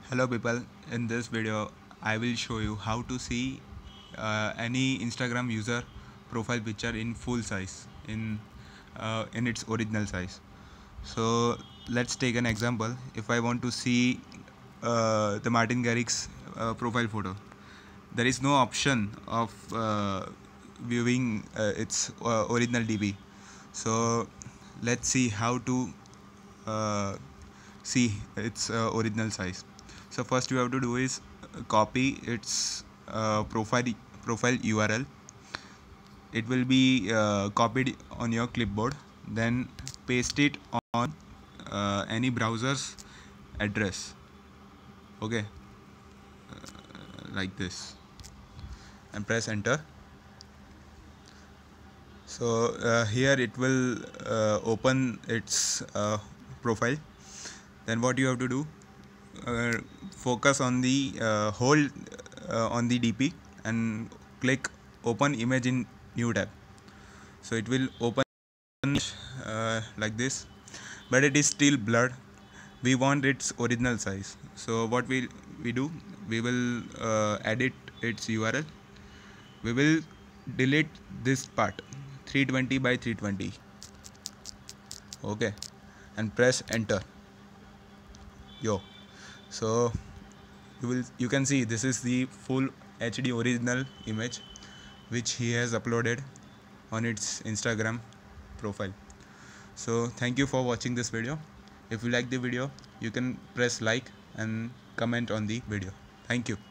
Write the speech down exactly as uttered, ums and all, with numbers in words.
Hello people, in this video I will show you how to see uh, any Instagram user profile picture in full size, in uh, in its original size. So let's take an example. If I want to see uh, the Martin Garrix uh, profile photo, there is no option of uh, viewing uh, its uh, original D P. So let's see how to uh, see its uh, original size. So first you have to do is uh, copy its uh, profile profile U R L. It will be uh, copied on your clipboard, then paste it on uh, any browser's address. Okay, like this, and press enter. So uh, here it will uh, open its uh, profile. Then what you have to do, uh, focus on the uh, whole uh, on the D P and click open image in new tab. So it will open uh, like this, but it is still blurred. We want its original size. So what we we do, we will uh, edit its U R L. We will delete this part, three twenty by three twenty. Okay, and press enter. Yo, so you will you can see this is the full H D original image which he has uploaded on its Instagram profile. So thank you for watching this video. If you like the video, you can press like and comment on the video. Thank you.